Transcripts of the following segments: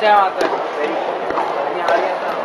这样对，你好，先生。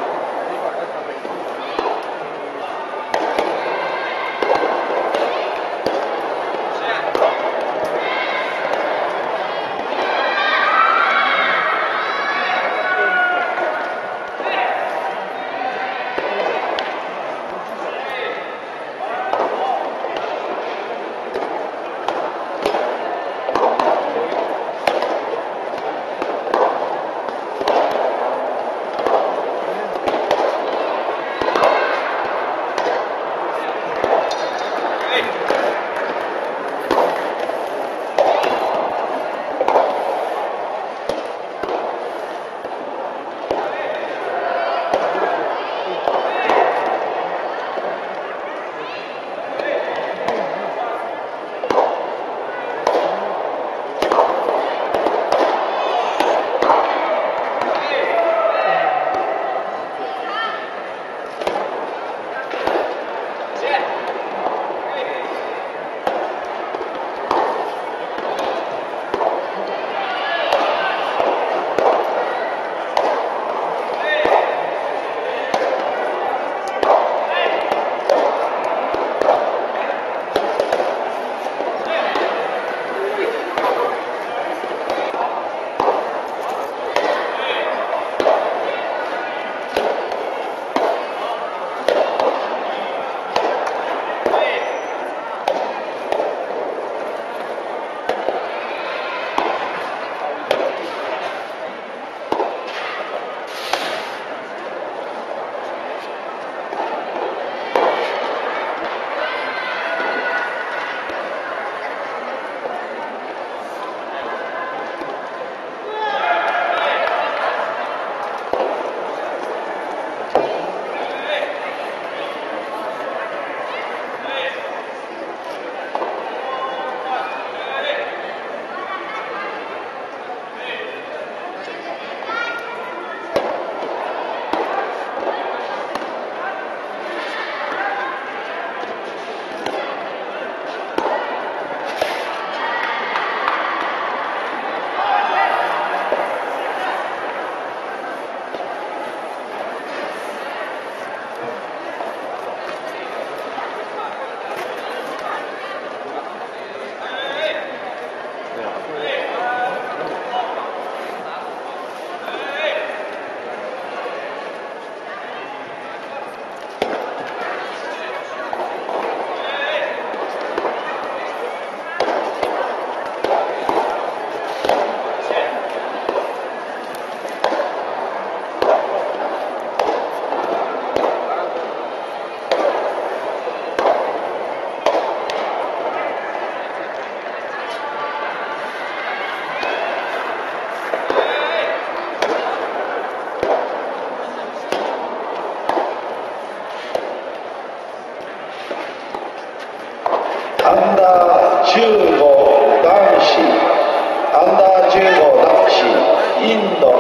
アンダー15男子、アンダー15男子、インド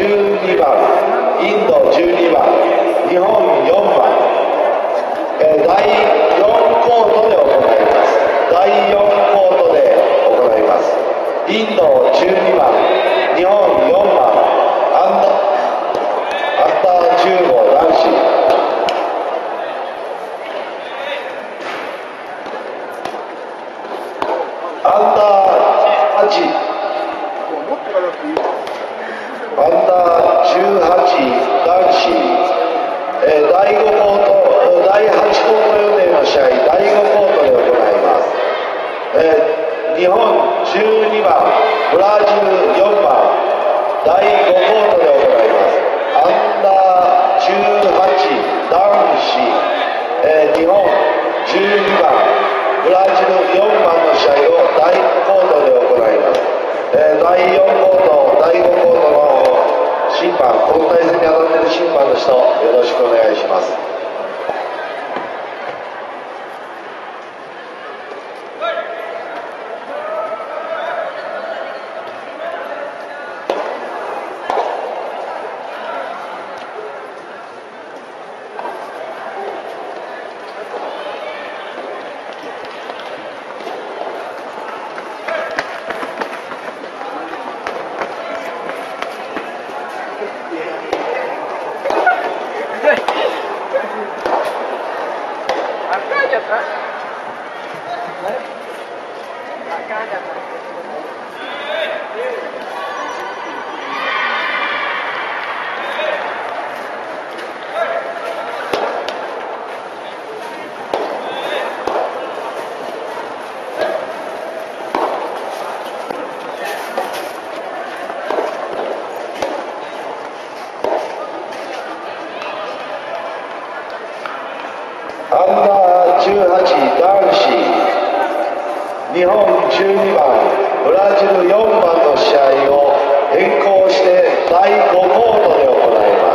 12番、インド12番、日本4番、第4コートで行います。第4コートで行います。インド12番、日本4番、アンダー15男子。アンダー8、アンダー18男子、第5コート、第8コート予定の試合、第5コートで行います。日本12番、ブラジル4番、第5コートで行います。アンダー18男子、日本12番、ブラジル4番の試合を第コートで行います。第4コート、第5コートの審判、この対戦に当たっている審判の人、よろしくお願いします。 ちゃった。あれ？あかんじゃない。 アンダー18男子、日本12番、ブラジル4番の試合を変更して第5コートで行います。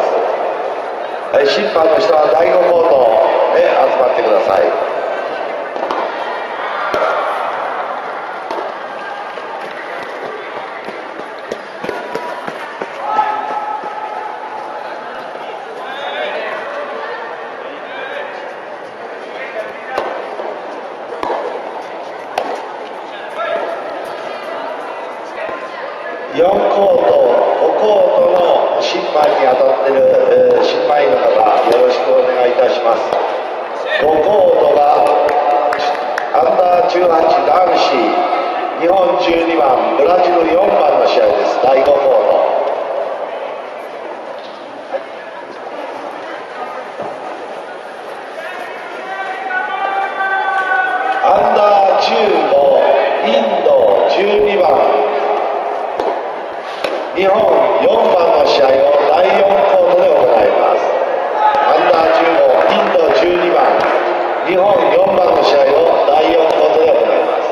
審判の人は第5コートへ集まってください。4コート、5コートの審判に当たっている、審判員の方、よろしくお願いいたします。5コートがアンダー18男子、日本12番、ブラジル4番の試合です。第5コート。アンダー15、インド12番、日本4番の試合を第4コートで行います。アンダー15、インド12番、日本4番の試合を第4コートで行います。